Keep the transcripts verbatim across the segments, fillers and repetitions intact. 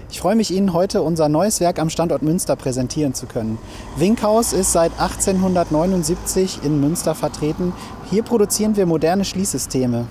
Ich freue mich, Ihnen heute unser neues Werk am Standort Münster präsentieren zu können. Winkhaus ist seit achtzehnhundertneunundsiebzig in Münster vertreten. Hier produzieren wir moderne Schließsysteme.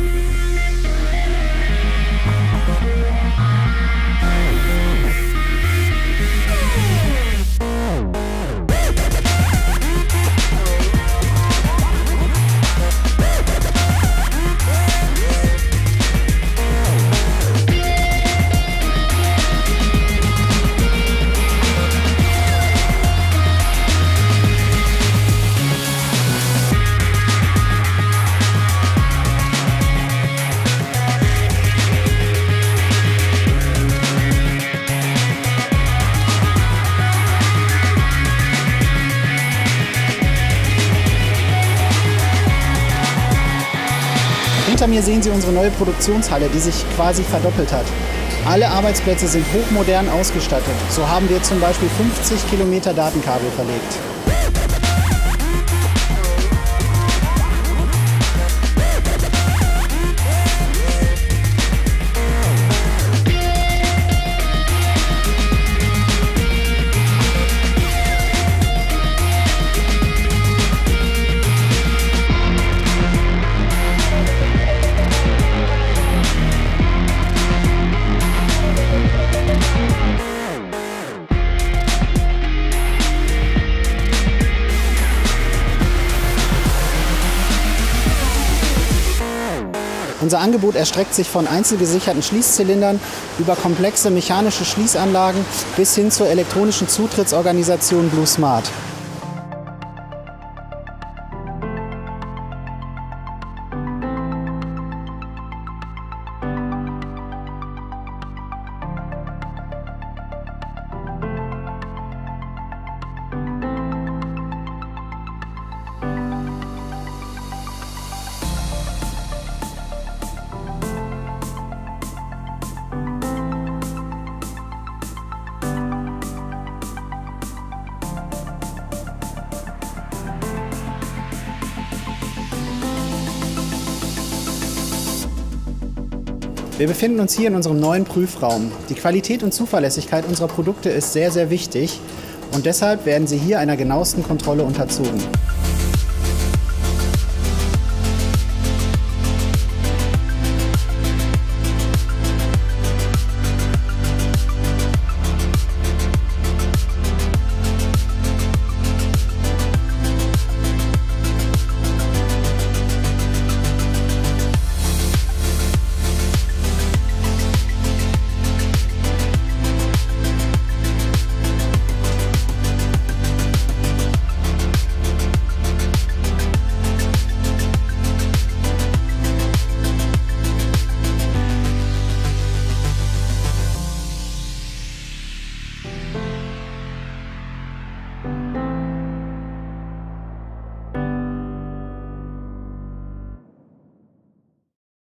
Hinter mir sehen Sie unsere neue Produktionshalle, die sich quasi verdoppelt hat. Alle Arbeitsplätze sind hochmodern ausgestattet. So haben wir zum Beispiel fünfzig Kilometer Datenkabel verlegt. Unser Angebot erstreckt sich von einzelgesicherten Schließzylindern über komplexe mechanische Schließanlagen bis hin zur elektronischen Zutrittsorganisation BlueSmart. Wir befinden uns hier in unserem neuen Prüfraum. Die Qualität und Zuverlässigkeit unserer Produkte ist sehr, sehr wichtig und deshalb werden sie hier einer genauesten Kontrolle unterzogen.